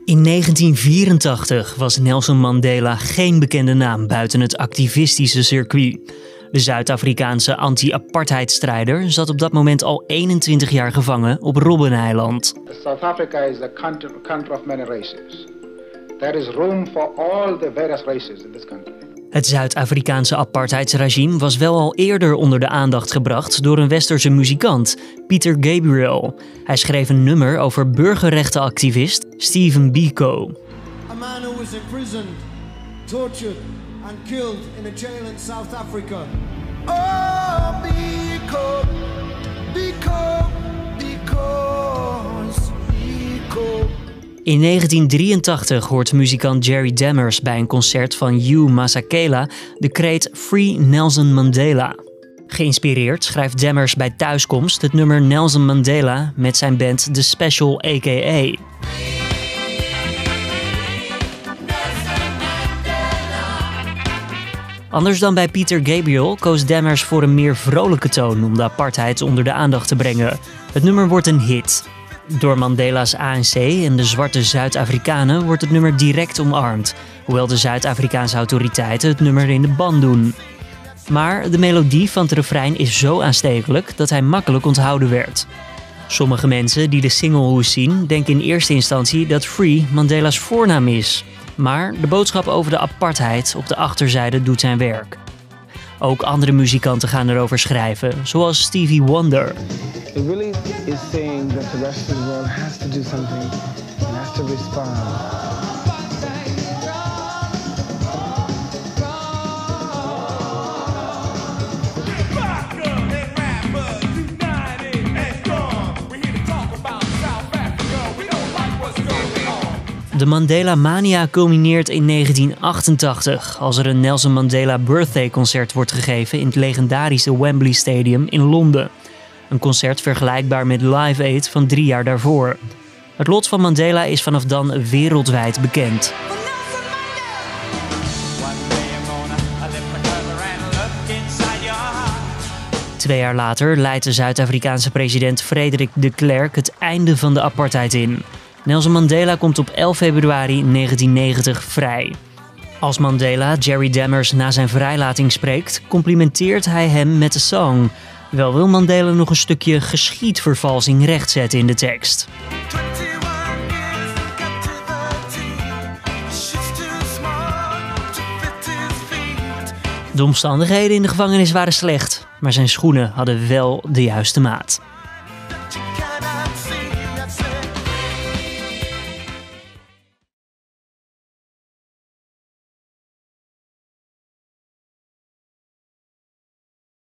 In 1984 was Nelson Mandela geen bekende naam buiten het activistische circuit. De Zuid-Afrikaanse anti-apartheidstrijder zat op dat moment al 21 jaar gevangen op Robben-eiland. South Africa is a country of many races. There is room for all the various races in this country. Het Zuid-Afrikaanse apartheidsregime was wel al eerder onder de aandacht gebracht door een westerse muzikant, Peter Gabriel. Hij schreef een nummer over burgerrechtenactivist Stephen Biko. A man who was imprisoned, tortured and killed in a jail in South Africa. Oh, Biko, Biko, because Biko. In 1983 hoort muzikant Jerry Dammers bij een concert van Hugh Masekela de kreet Free Nelson Mandela. Geïnspireerd schrijft Dammers bij thuiskomst het nummer Nelson Mandela met zijn band The Special A.K.A. Anders dan bij Peter Gabriel koos Dammers voor een meer vrolijke toon om de apartheid onder de aandacht te brengen. Het nummer wordt een hit. Door Mandela's ANC en de zwarte Zuid-Afrikanen wordt het nummer direct omarmd, hoewel de Zuid-Afrikaanse autoriteiten het nummer in de ban doen. Maar de melodie van het refrein is zo aanstekelijk dat hij makkelijk onthouden werd. Sommige mensen die de singlehoes zien denken in eerste instantie dat Free Mandela's voornaam is. Maar de boodschap over de apartheid op de achterzijde doet zijn werk. Ook andere muzikanten gaan erover schrijven, zoals Stevie Wonder. It really is saying that the rest of the world has to do something and has to respond. De Mandela-mania culmineert in 1988 als er een Nelson Mandela Birthday Concert wordt gegeven in het legendarische Wembley Stadium in Londen. Een concert vergelijkbaar met Live Aid van 3 jaar daarvoor. Het lot van Mandela is vanaf dan wereldwijd bekend. Twee jaar later leidt de Zuid-Afrikaanse president Frederik de Klerk het einde van de apartheid in. Nelson Mandela komt op 11 februari 1990 vrij. Als Mandela Jerry Dammers na zijn vrijlating spreekt, complimenteert hij hem met de song. Wel wil Mandela nog een stukje geschiedvervalsing rechtzetten in de tekst. De omstandigheden in de gevangenis waren slecht, maar zijn schoenen hadden wel de juiste maat.